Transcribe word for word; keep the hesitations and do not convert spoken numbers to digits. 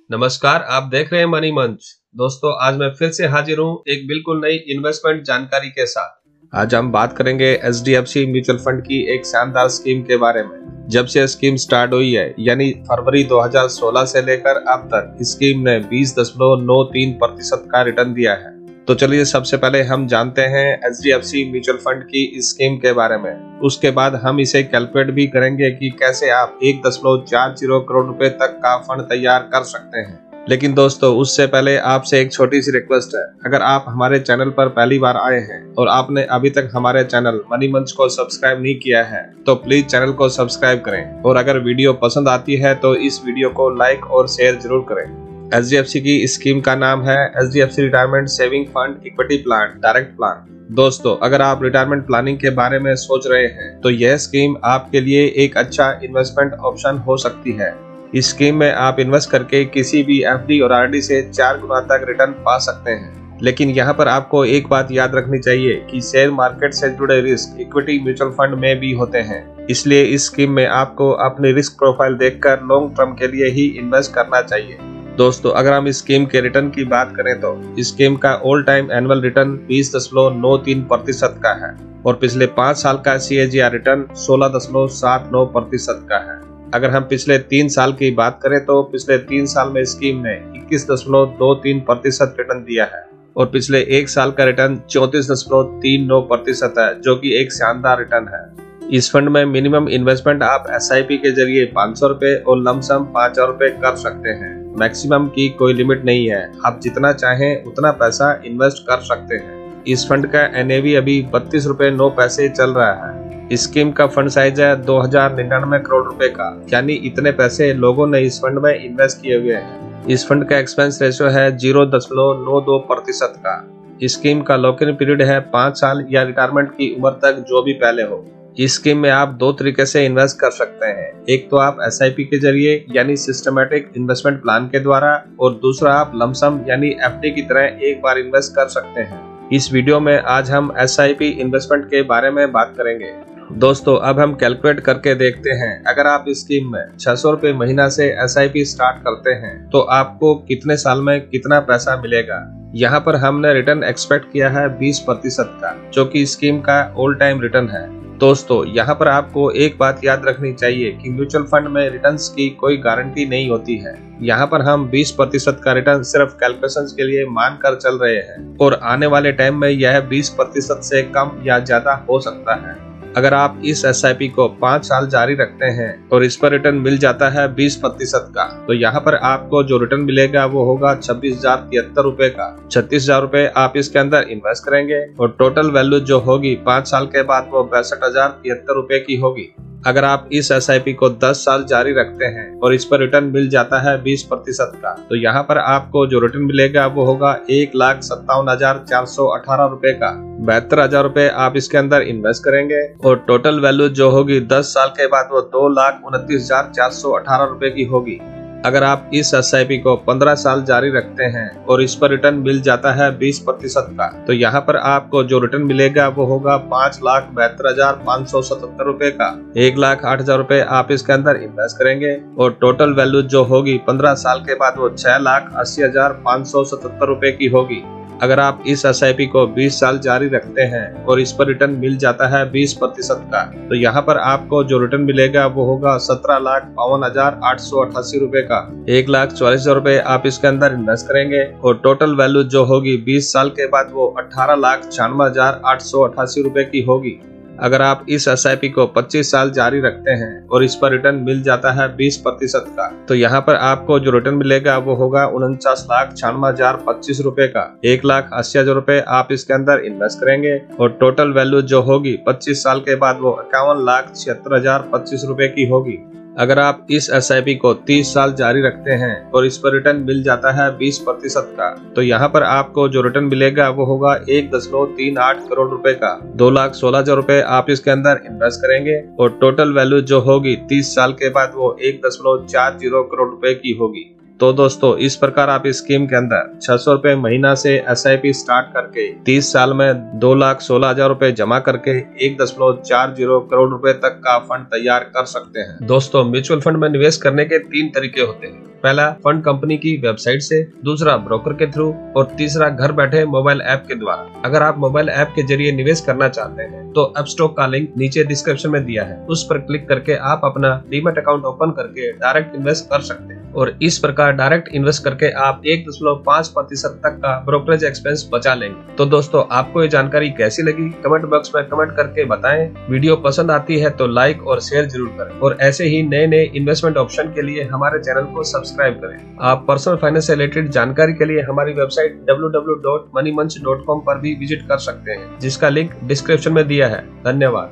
नमस्कार, आप देख रहे हैं मनी मंच। दोस्तों, आज मैं फिर से हाजिर हूं एक बिल्कुल नई इन्वेस्टमेंट जानकारी के साथ। आज हम बात करेंगे H D F C mutual fund की एक शानदार स्कीम के बारे में। जब से स्कीम स्टार्ट हुई है यानी फरवरी दो हज़ार सोलह से लेकर अब तक इस स्कीम ने बीस दशमलव नौ तीन प्रतिशत का रिटर्न दिया है। तो चलिए सबसे पहले हम जानते हैं H D F C mutual fund की इस स्कीम के बारे में। उसके बाद हम इसे कैलकुलेट भी करेंगे कि कैसे आप एक दशमलव चार जीरो करोड़ रुपए तक का फंड तैयार कर सकते हैं। लेकिन दोस्तों, उससे पहले आपसे एक छोटी सी रिक्वेस्ट है। अगर आप हमारे चैनल पर पहली बार आए हैं और आपने अभी तक हमारे चैनल मनी मंच को सब्सक्राइब नहीं किया है तो प्लीज चैनल को सब्सक्राइब करें, और अगर वीडियो पसंद आती है तो इस वीडियो को लाइक और शेयर जरूर करें। एच डी एफ सी की स्कीम का नाम है H D F C retirement saving fund equity plan direct plan. दोस्तों, अगर आप रिटायरमेंट प्लानिंग के बारे में सोच रहे हैं तो यह स्कीम आपके लिए एक अच्छा इन्वेस्टमेंट ऑप्शन हो सकती है। इस स्कीम में आप इन्वेस्ट करके किसी भी एफ डी और आर डी से चार गुना तक रिटर्न पा सकते हैं। लेकिन यहाँ पर आपको एक बात याद रखनी चाहिए कि शेयर मार्केट से जुड़े रिस्क इक्विटी म्यूचुअल फंड में भी होते हैं। इसलिए इस स्कीम में आपको अपनी रिस्क प्रोफाइल देखकर लॉन्ग टर्म के लिए ही इन्वेस्ट करना चाहिए। दोस्तों, अगर हम इस स्कीम के रिटर्न की बात करें तो इस स्कीम का ऑल टाइम एनुअल रिटर्न बीस दशमलव नौ तीन प्रतिशत का है और पिछले पाँच साल का सी ए जी आर रिटर्न सोलह दशमलव सात नौ प्रतिशत का है। अगर हम पिछले तीन साल की बात करें तो पिछले तीन साल में स्कीम ने इक्कीस दशमलव दो तीन प्रतिशत रिटर्न दिया है और पिछले एक साल का रिटर्न चौंतीस दशमलव तीन नौ प्रतिशत है, जो कि एक शानदार रिटर्न है। इस फंड में मिनिमम इन्वेस्टमेंट आप एस आई पी के जरिए पाँच सौ रुपए और लमसम पाँच हजार रुपए कर सकते हैं। मैक्सिमम की कोई लिमिट नहीं है, आप जितना चाहें उतना पैसा इन्वेस्ट कर सकते हैं। इस फंड का एन ए वी अभी बत्तीस रुपए नौ पैसे चल रहा है। इस स्कीम का फंड साइज है दो हजार निन्यानवे करोड़ रुपए का, यानी इतने पैसे लोगों ने इस फंड में इन्वेस्ट किए हुए हैं। इस फंड का एक्सपेंस रेशियो है जीरो दशमलव नौ दो प्रतिशत का। इस स्कीम का लॉक इन पीरियड है पाँच साल या रिटायरमेंट की उम्र तक, जो भी पहले हो। इस स्कीम में आप दो तरीके से इन्वेस्ट कर सकते हैं। एक तो आप एस आई पी के जरिए यानी सिस्टमैटिक इन्वेस्टमेंट प्लान के द्वारा, और दूसरा आप लमसम यानी एफ डी की तरह एक बार इन्वेस्ट कर सकते हैं। इस वीडियो में आज हम एस आई पी इन्वेस्टमेंट के बारे में बात करेंगे। दोस्तों, अब हम कैलकुलेट करके देखते हैं। अगर आप इस स्कीम में छह सौ रुपए महीना से एस आई पी स्टार्ट करते हैं तो आपको कितने साल में कितना पैसा मिलेगा। यहाँ पर हमने रिटर्न एक्सपेक्ट किया है बीस प्रतिशत का, जो कि स्कीम का ऑल टाइम रिटर्न है। दोस्तों, यहाँ पर आपको एक बात याद रखनी चाहिए कि म्यूचुअल फंड में रिटर्न्स की कोई गारंटी नहीं होती है। यहाँ पर हम बीस प्रतिशत का रिटर्न सिर्फ कैलकुलेशंस के लिए मान कर चल रहे हैं, और आने वाले टाइम में यह बीस प्रतिशत से कम या ज्यादा हो सकता है। अगर आप इस एस आई पी को पाँच साल जारी रखते हैं और इस पर रिटर्न मिल जाता है बीस प्रतिशत का, तो यहाँ पर आपको जो रिटर्न मिलेगा वो होगा छब्बीस हजार तिहत्तर रुपए का। छत्तीस हजार रुपए आप इसके अंदर इन्वेस्ट करेंगे और टोटल वैल्यू जो होगी पाँच साल के बाद वो पैंसठ हजार तिहत्तर रुपए की होगी। अगर आप इस एस आई पी को दस साल जारी रखते हैं और इस पर रिटर्न मिल जाता है बीस प्रतिशत का, तो यहाँ पर आपको जो रिटर्न मिलेगा वो होगा एक लाख सत्तावन हजार चार सौ अठारह रुपए का। बहत्तर हजार रुपए आप इसके अंदर इन्वेस्ट करेंगे और टोटल वैल्यू जो होगी दस साल के बाद वो दो लाख उनतीस हजार चार सौ अठारह रुपए की होगी। अगर आप इस एस आई पी को पंद्रह साल जारी रखते हैं और इस पर रिटर्न मिल जाता है बीस प्रतिशत का, तो यहाँ पर आपको जो रिटर्न मिलेगा वो होगा पाँच लाख बहत्तर हजार पाँच सौ सतहत्तर रुपए का। एक लाख आठ हजार रुपए आप इसके अंदर इन्वेस्ट करेंगे और टोटल वैल्यू जो होगी पंद्रह साल के बाद वो छह लाख अस्सी हजार पाँच सौ सतहत्तर रुपए की होगी। अगर आप इस एस आई पी को बीस साल जारी रखते हैं और इस पर रिटर्न मिल जाता है बीस प्रतिशत का, तो यहाँ पर आपको जो रिटर्न मिलेगा वो होगा सत्रह लाख बावन हजार आठ सौ अठासी रुपए का। एक लाख चौवालीस हजार रुपए आप इसके अंदर इन्वेस्ट करेंगे और टोटल वैल्यू जो होगी बीस साल के बाद वो अठारह लाख छियानवे हजार आठ सौ अठासी रुपए की होगी। अगर आप इस एस आई पी को पच्चीस साल जारी रखते हैं और इस पर रिटर्न मिल जाता है बीस प्रतिशत का, तो यहाँ पर आपको जो रिटर्न मिलेगा वो होगा उनचास लाख छियानवे हजार पच्चीस रुपए का। एक लाख अस्सी हजार रुपए आप इसके अंदर इन्वेस्ट करेंगे और टोटल वैल्यू जो होगी पच्चीस साल के बाद वो इक्यावन लाख छिहत्तर हजार पच्चीस रुपए की होगी। अगर आप इस एस आई पी को तीस साल जारी रखते हैं और इस पर रिटर्न मिल जाता है बीस प्रतिशत का, तो यहाँ पर आपको जो रिटर्न मिलेगा वो होगा एक दशमलव तीन आठ करोड़ रुपए का। दो लाख सोलह हजार रुपए आप इसके अंदर इन्वेस्ट करेंगे और टोटल वैल्यू जो होगी तीस साल के बाद वो एक दशमलव चार जीरो करोड़ रुपए की होगी। तो दोस्तों, इस प्रकार आप इस स्कीम के अंदर छह सौ रुपए महीना से एस आई पी स्टार्ट करके तीस साल में दो लाख सोलह हजार रुपए जमा करके एक दशमलव चार जीरो करोड़ रुपए तक का फंड तैयार कर सकते हैं। दोस्तों, म्यूचुअल फंड में निवेश करने के तीन तरीके होते हैं। पहला फंड कंपनी की वेबसाइट से, दूसरा ब्रोकर के थ्रू और तीसरा घर बैठे मोबाइल ऐप के द्वारा। अगर आप मोबाइल ऐप के जरिए निवेश करना चाहते हैं तो अपस्टॉक का लिंक नीचे डिस्क्रिप्शन में दिया है, उस पर क्लिक करके आप अपना डीमैट अकाउंट ओपन करके डायरेक्ट इन्वेस्ट कर सकते हैं और इस प्रकार डायरेक्ट इन्वेस्ट करके आप एक दशमलव पाँच प्रतिशत तक का ब्रोकरेज एक्सपेंस बचा लेंगे। तो दोस्तों, आपको ये जानकारी कैसी लगी कमेंट बॉक्स में कमेंट करके बताएं। वीडियो पसंद आती है तो लाइक और शेयर जरूर करें और ऐसे ही नए नए इन्वेस्टमेंट ऑप्शन के लिए हमारे चैनल को सब्सक्राइब करें। आप पर्सनल फाइनेंस से रिलेटेड जानकारी के लिए हमारी website W W W dot money Manch dot com पर भी विजिट कर सकते हैं, जिसका लिंक डिस्क्रिप्शन में दिया है। धन्यवाद।